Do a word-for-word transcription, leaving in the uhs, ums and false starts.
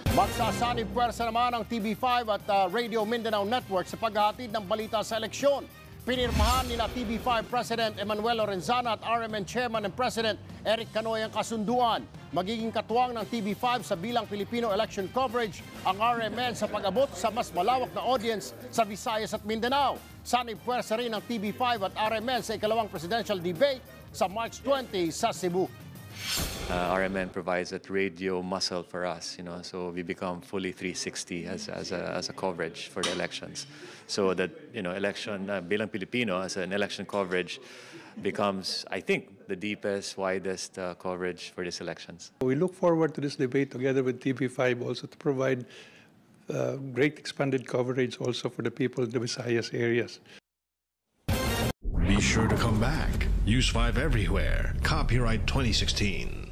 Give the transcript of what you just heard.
Magsasanib-Pwersa naman ang T V five at uh, Radio Mindanao Network sa paghahatid ng balita sa eleksyon. Pinirmahan nila T V five President Emmanuel Lorenzana at R M N Chairman and President Eric Canoy ang kasunduan. Magiging katuwang ng T V five sa Bilang Pilipino election coverage ang R M N sa pag-abot sa mas malawak na audience sa Visayas at Mindanao. Sanib-Pwersa rin ng T V five at R M N sa ikalawang presidential debate sa March twentieth sa Cebu. Uh, R M N provides that radio muscle for us, you know, so we become fully three sixty as, as, a, as a coverage for the elections. So that, you know, election, uh, Bilang Pilipino as an election coverage becomes, I think, the deepest, widest uh, coverage for these elections. We look forward to this debate together with T V five also to provide uh, great expanded coverage also for the people in the Visayas areas. Be sure to come back. Use five everywhere. Copyright twenty sixteen.